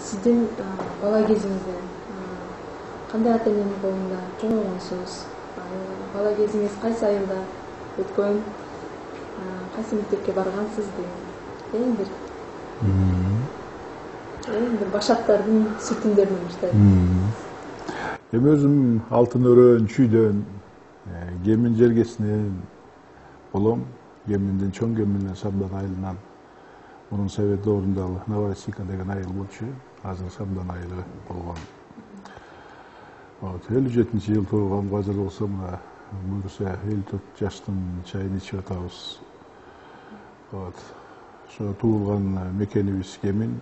Сиздин бала кезиңизде кандай ата эненин колунда чоңойгонсуз? Бала кезиңиз кайсы айылда өткөн? Кайсы мектепке баргансыз деген эң бир башаттардын сүтүндөрүнөн баштайт. Эми өзүм алтын өрөөн чүйдөн, Кемин жергесинен болом. Кеминден чоң Кеминден Шабдан айылынан. Мурун Совет дöwрүндө Новороссийка деген айыл болчу. Азыр Шабдан айылы болгон. 57-жыл туулгам, азыр болсо мына буюрса 54 жаштын чайын ичип атабыз. Ошо туулган мекенибиз Кемин.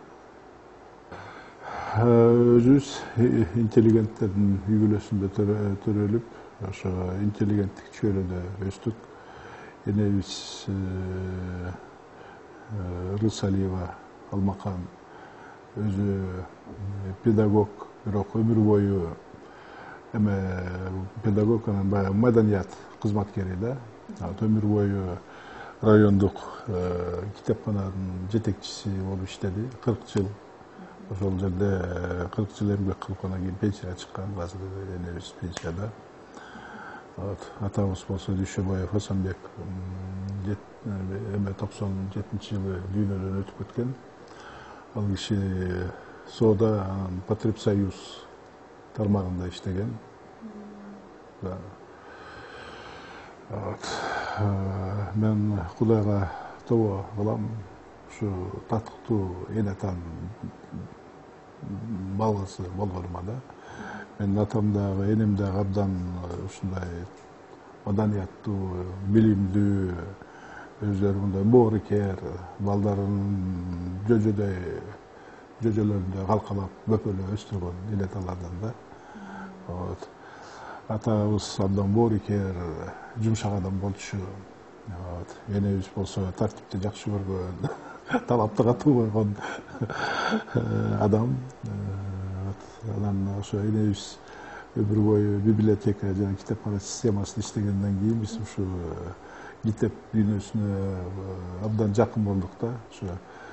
Өзүбүз интеллигенттердин үй бүлөсүндө төрөлүп, ошо интеллигенттик чөйрөдө өстүк. Энебиз Рысалиева Алмакан өзү педагог, бирок өмүр бою эме педагог анан баягы маданият кызматкери да. Өмүр бою райондук китепкананын жетекчиси болуп иштеди 40 жыл. Ошол жерде 40 жыл эмгек кылып анан кийин пенсияга чыккан. Азыр энебиз пенсияда. Атабыз болсо Дүйшөбаев Асанбек 97-жылы дүйнөдөн өтүп кеткен. Ал киши соода, Потребсоюз тармагында иштеген. Мен Кудайга тобо кылам, ушу татыктуу эн атам балгысы болгонума да. Менин атам дагы, энем дагы абдан ушундай маданияттуу, билимдүү, өздөрү мындай боорукер, балдарын жөжөлөрүндө калкалап, бөпөлөп өстүргөн элеталардан да. Атабыз абдан боорукер, жумшак адам болчу. Энебиз болсо тартипти жакшы көргөн, талапты катуу койгон адам. Анан ошо энебиз өмүр бою библиотека жана китепкана системасында иштегенден кийин биз ушу китеп дүйнөсүнө абдан жакын болдук да. Ошо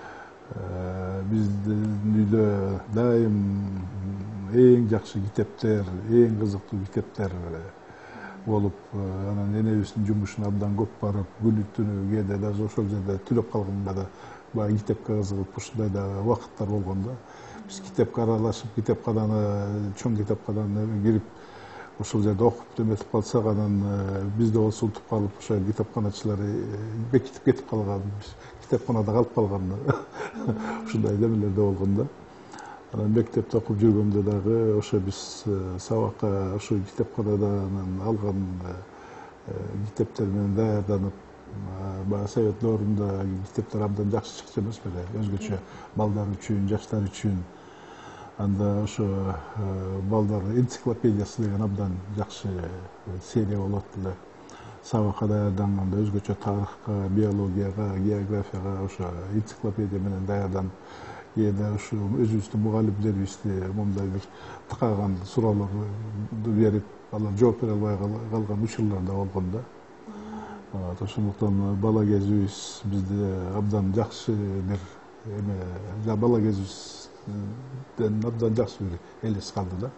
биздин үйдө дайым эң жакшы китептер, эң кызыктуу китептер болуп, анан энебиздин жумушуна абдан көп барып, күнү түнү кээде даже ошол жерде түнөп калганда да баягы китепке кызыгып ушундай да убакыттар болгон да. Биз китепке аралашып, китепкананы, чоң китепкананы кирип, ошол жерде окуп эметип калсак, анан бизде болсо утуп калып, ошо китепканачылар бекитип кетип калган, китепканада калып калган. Ушундай демелер да болгон да. Анан мектепте окуп жүргөндө дагы ошо биз сабакка ошо китепканадан алган китептер менен даярданып, баягы Совет дöwрүндө китептер абдан жакшы чыкчу эмес беле, өзгөчө балдар үчүн, жаштар үчүн. Анда ошо балдар энциклопедиясы деген абдан жакшы серия болот эле. Сабакка даярданганда өзгөчө тарыхка, биологияга, географияга ошо энциклопедия менен даярданып, кээде ушу өзүбүздүн мугалимдерибизди мондай бир тыкаган суроолорду берип, алар жооп бере албай калган учурлар да болгон да. Ошондуктан бала кезибиз бизде абдан жакшы бир эме, бала кезибизден абдан жакшы бир элес калды да.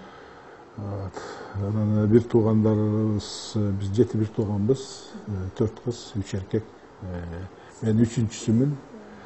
Анан бир туугандарыбыз, биз 7 бир тууганбыз, 4 кыз, 3 эркек. Мен үчүнчүсүмүн.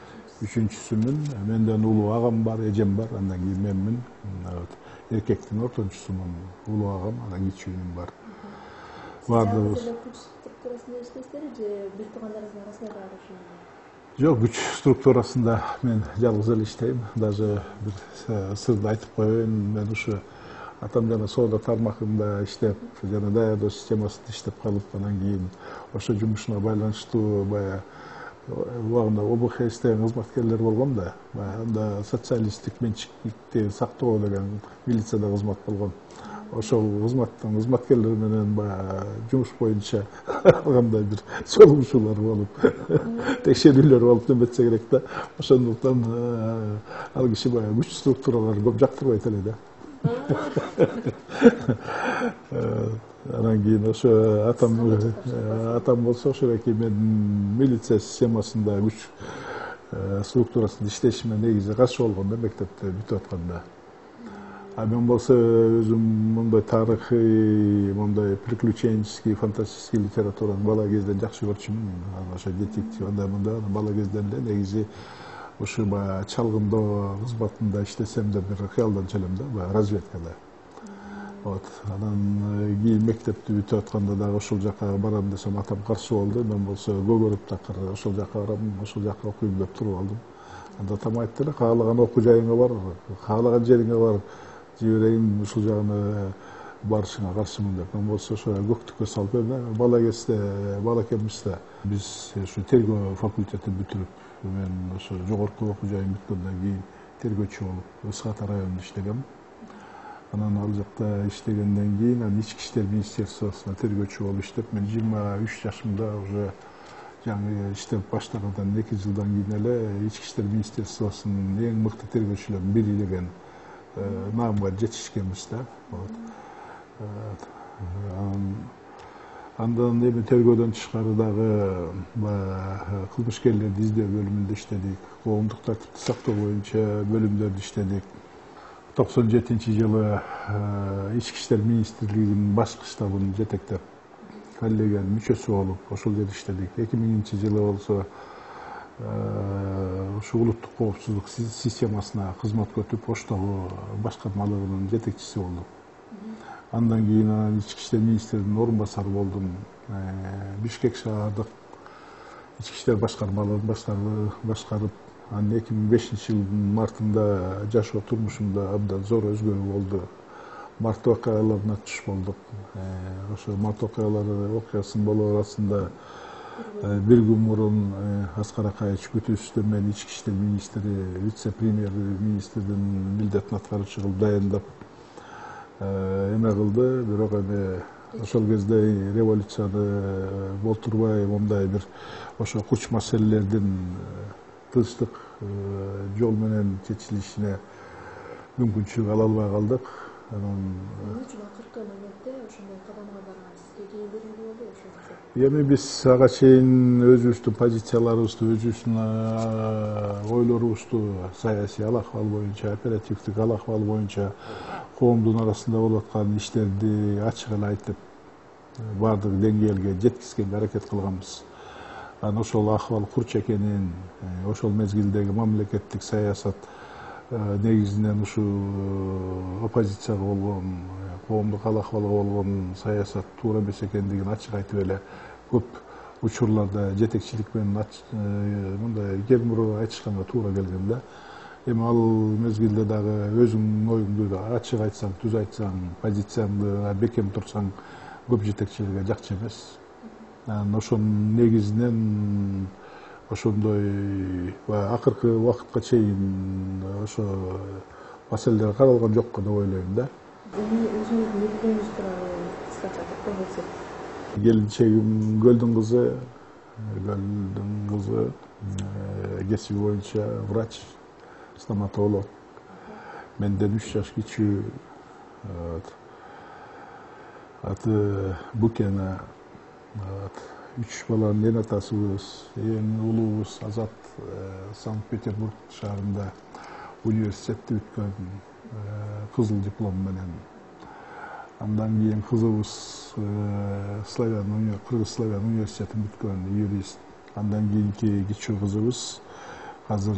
Менден улуу агам бар, эжем бар, андан кийин менмин. Эркектин ортончусумун, улуу агам, анан кичүүнүм бар. Бардыгыбыз Структурасында иштейсиздерби же бир туугандарыңыздын арасында дагы ошондой? Жок, күч структурасында мен жалгыз эле иштейм. Даже бир сырды айтып коеюн, мен ушу атам жана соода тармагында иштеп, жана даярдоо системасында иштеп калып, анан кийин ошо жумушуна байланыштуу баягы убагында ОБХ иштеген кызматкерлер болгон да. Анда социалисттик менчикти сактоо деген милицияда кызмат болгон. Ошол кызматкерлер менен баягы жумуш боюнча кандай бир чогулушуулар болуп, текшерүүлөр болуп неметсе керек да. Ошондуктан ал киши баягы күч структураларды көп жактырбайт эле да. Анан кийин ошо атам болсо ошол эки мен милиция системасында күч структурасында иштешиме негизи каршы болгон да мектепте бүтүп атканда. А мен болсо өзүм мындай тарыхый, мындай приключенческий, фантастический литератураны бала кезден жакшы көрчүмүн. Ошо детектив анда мында бала кезден эле негизи ушу баягы чалгындоо кызматында иштесем деп бир кыялданчу элем да, баягы разведкада. Вот. Анан кийин мектепти бүтүп атканда дагы ошол жака барам десем атам каршы болду. Мен болсо көгөрүп такыр ошол жака барам, ошол жака окуйм деп туруп алдым. Анда атам айтты эле, каалаган окуу жайыңа бар, каалаган жериңе бар, жиберейин, ушул жагына барышыңа каршымын деп. Мен болсо ошо көктүккө салып бала кезде, бала экенбиз да. Биз ушу тергөө факультетин бүтүрүп, мен ошо жогорку окуу жайым бүткөндөн кийин тергөөчү болуп Ысхат районунда иштегем. Анан ал жакта иштегенден кийин анан Ички иштер министерствосуна тергөөчү болуп иштеп, мен 23 жашымда уже жаңы иштеп баштагандан 2 жылдан кийин эле Ички иштер министерствосунун эң мыкты тергөөчүлөрүнүн бири деген наамга жетишкенбиз да. Андан эми тергөөдөн тышкары дагы кылмышкерлерди издөө бөлүмүндө иштедик, коомдук тартипти сактоо боюнча бөлүмдөрдө иштедик. 97-жылы Ички иштер министрлигинин башкы штабын жетектеп, коллегиянын мүчөсү болуп, ошол жерде иштедик. 2000-жылы болсо ушу улуттук коопсуздук системасына кызматка өтүп, поштогу башкармалыгынын жетекчиси болдум. Андан кийин Ички иштер министринин орун басары болдум. Бишкек шаардык Ички иштер башкармалыгын башкарып, анан 2005-жылдын мартында жашоо турмушумда абдан зор өзгөрүү болду. Март окуяларына туш болдук. Ошо март окуясынын болуу арасында бир күн мурун Аскар Акаевич күтүүсүндө мен Ички иштер министри, вице-премьер министрдин милдетин аткаруучу кылып дайындап эме кылды. Бирок эми ошол кезде революцияны болтурбай, мындай бир ошо курч маселелердин тынчтык жол менен чечилишине мүмкүнчүлүк ала албай калдык. Эмне үчүн акыркы моментте ошондой кадамга барганыңыз? Сизге кийин белгилүү болду ошол? Эми биз ага чейин өзүбүздүн позицияларыбызды, өзүбүздүн ойлорубузду саясий ал-акыбал боюнча, оперативдик ал-акыбал боюнча коомдун арасында болуп аткан иштерди ачык эле айтып, баардык деңгээлге жеткизгенге аракет кылганбыз. Анан ошол акыбал курч экенин, ошол мезгилдеги мамлекеттик саясат негизинен ушу оппозицияга болгон, коомдук ал-акыбалга болгон саясат туура эмес экендигин ачык айтып эле көп учурларда жетекчилик менен мындай кемуру айтышканга туура келген да. Эми ал мезгилде дагы өзүңдүн оюңду ачык айтсаң, түз айтсаң, позицияңды бекем турсаң, көп жетекчилерге жакчу эмес. Анан ошонун негизинен ошондой акыркы убакытка чейин ошо маселелер каралган жокко деп ойлойм да. Эми өзүңүздүн билгениңиз тууралуу кыскача токтолуп өтсөк. Келинчегим Гөлдүн кызы кесиби боюнча врач, стоматолог. Менден 3 жаш кичүү. Аты Букена. 3 баланын эн атасыбыз, эң улуубуз Азат Санкт-Петербург шаарында университетти бүткөн, кызыл диплом менен. Андан кийин кызыбыз Кыргыз славян университетин бүткөн, юрист. Андан кийинки кичүү кызыбыз азыр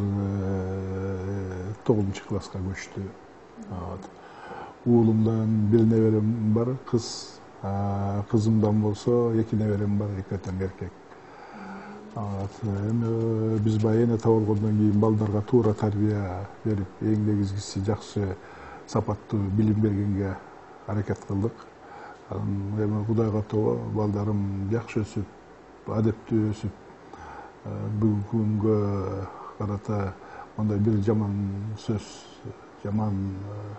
9-класска көчтү. Уулумдан бир неберем бар, кыз. Кызымдан болсо 2 неберем бар, 2 тең эркек. Эми биз баягы эне табылгондон кийин балдарга туура тарбия берип, эң негизгиси жакшы сапаттуу билим бергенге аракет кылдык. Эми Кудайга тобо балдарым жакшы өсүп, адептүү өсүп, бүгүнкү күнгө карата мындай бир жаман сөз, жаман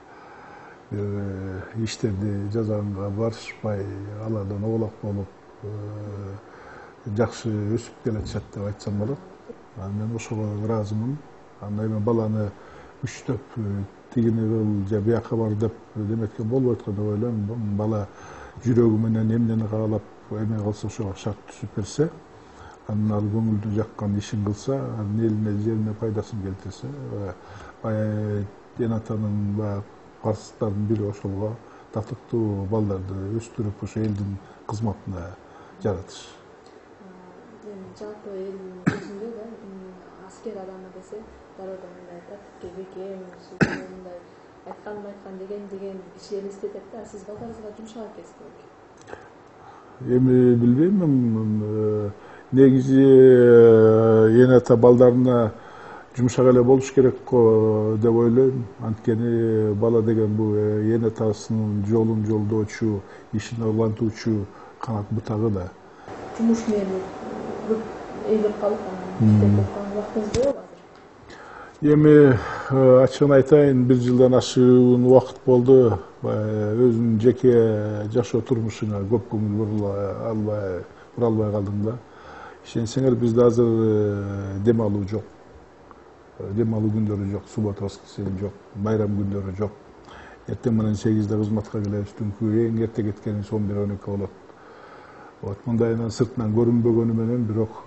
иштерди жасаганга барышпай, алардан оолак болуп, жакшы өсүп келатышат деп айтсам болот. Мен ошого ыраазымын. Анда эми баланы күчтөп тигини кыл же бияка бар деп деметке болбойт го деп ойлойм. Бала жүрөгү менен эмнени каалап эме кылса ошого шарт түзүп берсе, анан ал көңүлдү жаккан ишин кылса, анын элине жерине пайдасын келтирсе, баягы эн атанын баягы парыздардын бири ошолго татыктуу балдарды өстүрүп ошо элдин кызматына жаратыш. Жалпы элдин көзүндө да аскер адамы десе дароо мындай тартипке бекем, мындай айткан деген киши элестетет да. Сиз балдарыңызга жумшак экенсиз. Эми билбейм, негизи эн ата балдарына жумшак эле болуш керек го деп ойлойм. Анткени бала деген бул эн атасынын жолун жолдоочу, ишин ырлантуучу канат бутагы да. Жумуш менен көп эйлеп калып, китеп окуган убактыңыз болобу азыр? Эми ачыгын айтайын, 1 жылдан ашуун убакыт болду. Өзүнүн жеке жашоо турмушуңа көп көңүл бура албай калдым да. Ишенсеңер, бизде азыр дем алуу жок. Дем алуу күндөрү жок, суббота, воскресенье жок, байрам күндөрү жок. Эртең менен 8-де кызматка келебиз, түнкү эң эрте кеткенибиз 11-12 болот. Мындайынан сыртынан көрүнбөгөнү менен, бирок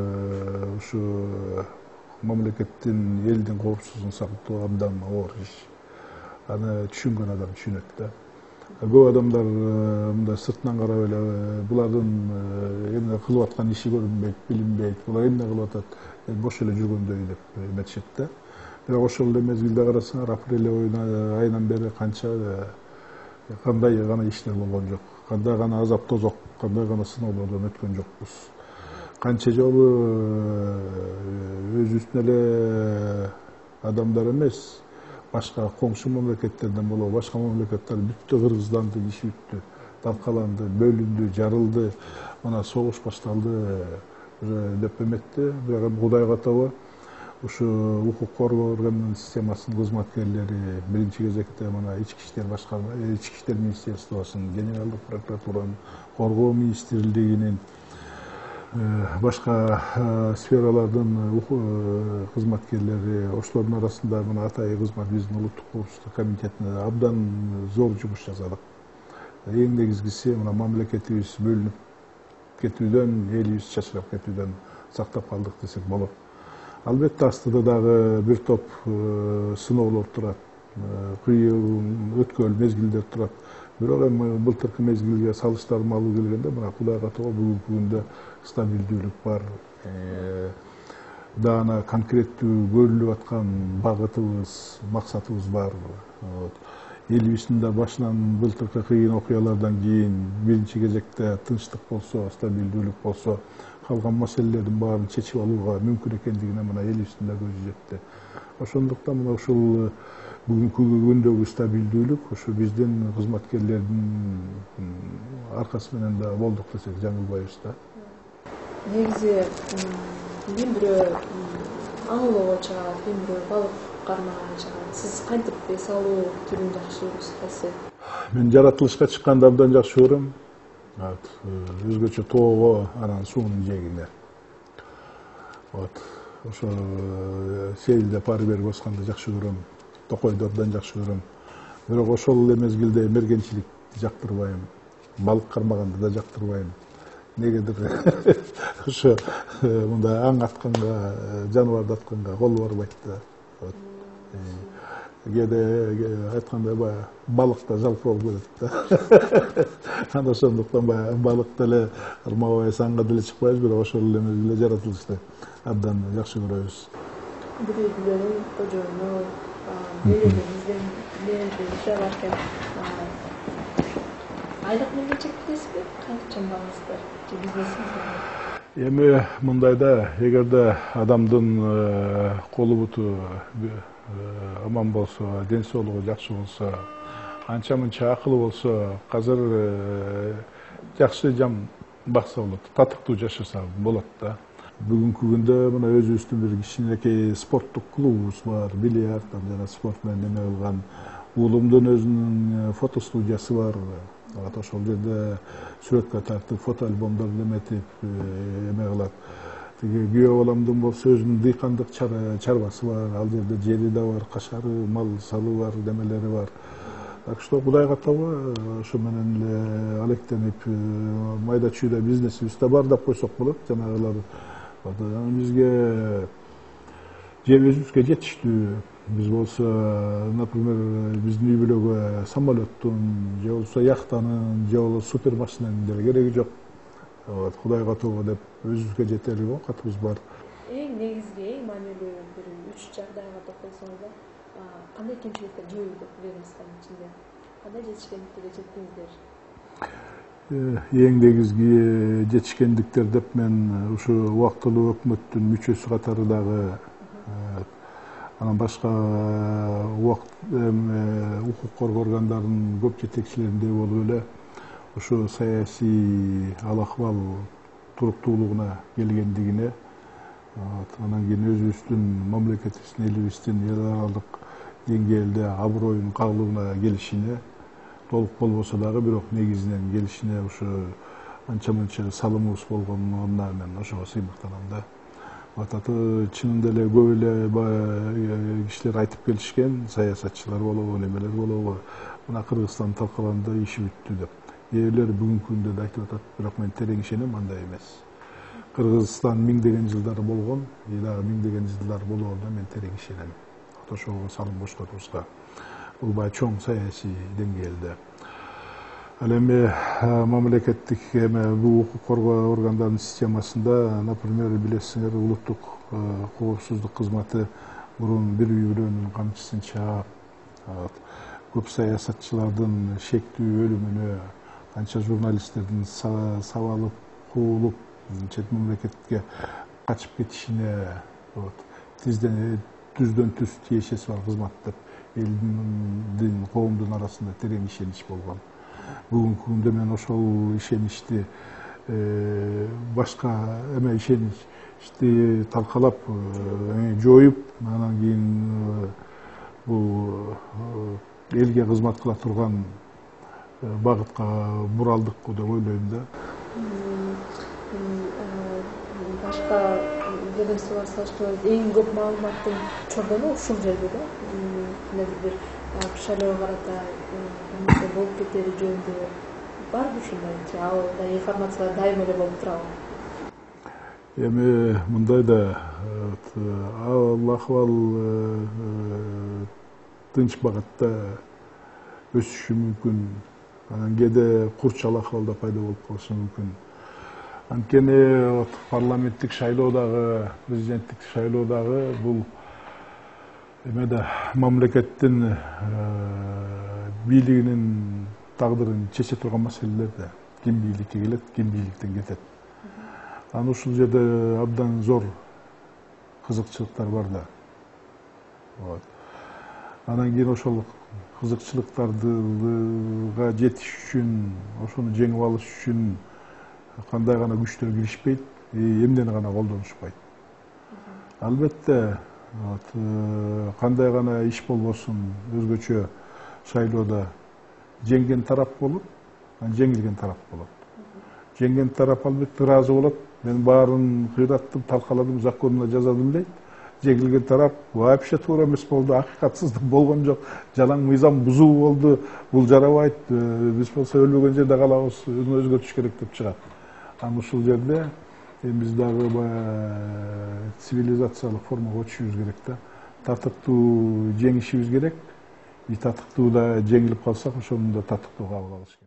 ушу мамлекеттин, элдин коопсуздугун сактоо абдан оор иш. Аны түшүнгөн адам түшүнөт да. Көп адамдар мындай сыртынан карап эле булардын эмне кылып аткан иши көрүнбөйт, билинбейт, булар эмне кылып атат, бош эле жүргөндөй деп эметишет да. Бирок ошол эле мезгилде карасаңар, апрель айынан бери кандай гана иштер болгон жок, кандай гана азап тозок, кандай гана сыноолордон өткөн жокпуз. Канча жолу өзүбүздүн эле адамдар эмес, башка коңшу мамлекеттерден болобу, башка мамлекеттер бүттү, Кыргызстанды иши бүттү, талкаланды, бөлүндү, жарылды, мына согуш башталды деп эметти. Бирок Кудайга таба ушу укук коргоо органынын системасынын кызматкерлери биринчи кезекте мына ички иштер министерствосунун, генералдык прокуратуранын, коргоо министрлигинин, башка сфералардын кызматкерлери, ошолордун арасында мына атайы кызмат, биздин улуттук коопсуздук комитетине абдан зор жумуш жасадык. Эң негизгиси мына мамлекетибиз бөлүнүп кетүүдөн, элибиз чачырап кетүүдөн сактап калдык десек болот. Албетте астыда дагы бир топ сыноолор турат, кыйын өткөн мезгилдер турат. Бирок эми былтыркы мезгилге салыштырмалуу келгенде, мына Кудайга табаа бүгүнкү күндө стабилдүүлүк бар. Даана конкреттүү көрүлүп аткан багытыбыз, максатыбыз бар. Элибиздин да башынан былтыркы кыйын окуялардан кийин биринчи кезекте тынчтык болсо, стабилдүүлүк болсо, калган маселелердин баарын чечип алууга мүмкүн экендигине мына элибиздин да көзү жетти. Ошондуктан мына ушул бүгүнкү күндөгү стабилдүүлүк ушу биздин кызматкерлердин аркасы менен да болдук десек жаңылбайбыз да. Негизи ким бирөө аңлоого чыгат, ким бирөө балык кармаганга чыгат. Сиз кантип эс алуу түрүн жакшы көрөсүз кайсы? Мен жаратылышка чыкканды абдан жакшы көрөм. Өзгөчө тоого, анан суунун жээгине. Ошо сейилде пары берип басканды жакшы көрөм, токойду абдан жакшы көрөм. Бирок ошол эле мезгилде мергенчиликти жактырбайм, балык кармаганды да жактырбайм. Негедир ошо мындай аң атканга, жаныбарды атканга кол барбайт да. Кээде айткандай баягы балык да жалпы болуп кетет да. Анан ошондуктан баягы балык деле кармабайбыз, аңга деле чыкпайбыз, бирок ошол эле мезгилде жаратылышты абдан жакшы көрөбүз. Бирөөлөрүн, кожоюну, мээлегиңизден жашап экен. Айлык менен чектесизби? Канча багыңыздар же бизнесиңиз? Эми мындай да, эгерде адамдын колу буту аман болсо, ден соолугу жакшы болсо, анча-мынча акылы болсо, азыр жакшы жам бакса болот, татыктуу жашаса болот да. Бүгүнкү күндө мына өзүбүздүн бир кичинекей спорттук клубубуз бар, бильярд жана спорт менен эме кылган. Уулумдун өзүнүн фото студиясы бар. Ошол жерде сүрөткө тартып, фото альбомдорду эметип, эме кылат. Күйөө баламдын болсо өзүнүн дыйкандык чарбасы бар, ал жерде жери да бар, кашары, мал салы бар, демелери бар. Так что Кудайга табы ошо менен эле алектенип майда чүйдө бизнесибиз да бар деп койсок болот. Жанагылар бизге жебибизге жетиштүү. Биз болсо, например, биздин үй бүлөгө самолеттун, же болбосо яхтанын, же болбосо супер машинанын деле кереги жок. Кудайга табы деп өзүбүзгө жетерлик оокатыбыз бар. Эң негизги, эң маанилүү бир 3 жагдайга токтолсоңуздар, кандай кемчиликтер жөө деп ведомствонун ичинде? Кандай жетишкендиктерге жеттиңиздер? Эң негизги жетишкендиктер деп мен ушу убактылуу өкмөттүн мүчөсү катары дагы анан башка укук коргоо органдарынын көп жетекчилериндей болуп эле ушу саясий ал акыбал туруктуулугуна келгендигине, анан кийин өзүбүздүн мамлекетибиздин, элибиздин эл аралык деңгээлде аброюнун кагылууна келишине, толук болбосо дагы бирок негизинен келишине ушу анча мынча салымыбыз болгонуна мен ошого сыймыктанам да. Чынында эле көп эле кишилер айтып келишкен, саясатчылар болобу, немелер болобу, мына Кыргызстан талкаланды, иши бүттү деп. Кээ бирлер бүгүнкү күндө да айтып атат, бирок мен терең ишенем, андай эмес. Кыргызстан миңдеген жылдар болгон, дагы миңдеген жылдар болооруна мен терең ишенем. Ошого салым коштурубузга. Бул баягы чоң саясий деңгээлде. Ал эми мамлекеттик бул укук коргоо органдарынын системасында, например, билесиңер, улуттук коопсуздук кызматы мурун бир үй бүлөнүн камчысын чаап, көп саясатчылардын шектүү өлүмүнө, канча журналисттердин сабалып, куулуп, чет мамлекетке качып кетишине, түздөн түз тиешеси бар кызмат деп элдин, коомдун арасында терең ишенич болгон. Бүгүнкү күндө мен ошол ишеничти башка эме ишеничти талкалап, жоюп, анан кийин бул элге кызмат кыла турган багытка буралдык деп ойлойм да. Башка ведомстволор салыштырмада эң көп маалыматтын чордону ушул жерде да. Бир шайлоого карата нерсе болуп кетери жөнүндө барбы ушундай? Ал информациялар дайыма эле болуп турабы? Эми мындай да, ал акыбал тынч багытта өсүшү мүмкүн, анан кээде курчал акыбалда пайда болуп калышы мүмкүн. Анткени парламенттик шайлоо дагы, президенттик шайлоо дагы бул эмеде мамлекеттин бийлигинин тагдырын чече турган маселелер да. Ким бийликке келет, ким бийликтен кетет. Анан ушул жерде абдан зор кызыкчылыктар бар да. Анан кийин ошол кызыкчылыктарга жетиш үчүн, ошону жеңип алыш үчүн кандай гана күчтөр киришпейт, эмнени гана колдонушпайт. Албетте, кандай гана иш болбосун, өзгөчө шайлоодо жеңген тарап болот, жеңилген тарап болот. Жеңген тарап албетте ыраазы болот. Мен баарын кыйраттым, талкаладым, законуна жазадым дейт. Жеңилген тарап вообще туура эмес болду, акыйкатсыздык болгон жок, жалаң мыйзам бузуу болду, бул жарабайт, биз болсо өлбөгөн жерде калабыз, өзгөртүш керек деп чыгат. Анан ушул жерде биз дагы цивилизациялык формага өтүшүбүз керек да. Татыктуу жеңишибиз керек. Татыктуу да жеңилип калсак, ошону да татыктуу кабыл алыш керек.